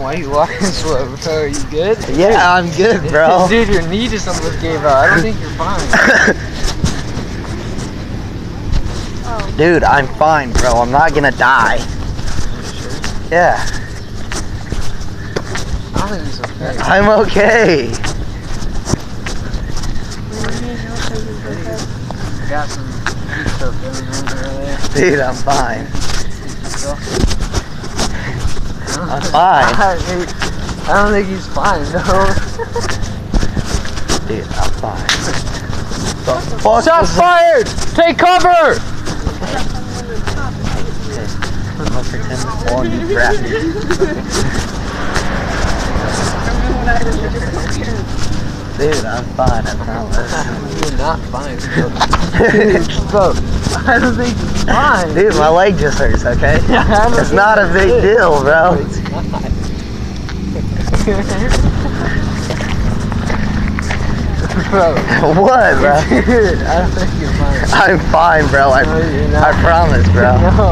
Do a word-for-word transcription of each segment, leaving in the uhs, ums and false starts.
Why are you walking slow, bro? Are you good? Yeah, I'm good, bro. Dude, your knee just almost gave out. I don't think you're fine. Dude, I'm fine, bro. I'm not gonna die. Sure. Yeah. I don't think he's okay. I'm okay. Got some good stuff going on over there. Dude, I'm fine. I'm fine. I, I don't think he's fine, no. Dude, I'm fine. The fuck Shots fired! Take cover! I'm gonna pretend to fall and you grab me. Dude, I'm fine, I promise. You're not fine, bro. Bro, I don't think he's fine. Dude, my leg just hurts, okay? Yeah, I don't it's think not a big it. deal, bro. It's not. Bro. What, bro? Dude, I don't think you're fine. I'm fine, bro. I, No, you're not. I promise, bro. No.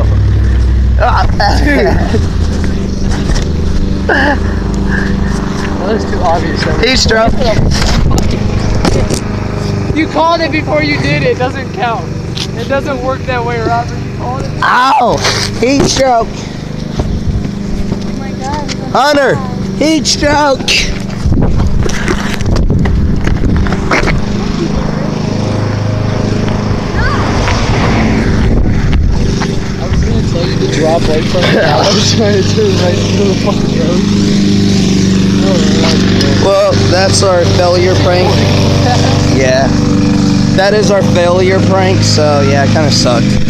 That was too obvious. Heat stroke. You called it before you did it. It doesn't count. It doesn't work that way, Robert. You called it. Ow! Heat stroke. Oh my God. Hunter, heat stroke. I was gonna tell you to drop right from the I was trying to turn right into the fucking road. Well, that's our failure prank. Yeah. That is our failure prank, so yeah, it kind of sucked.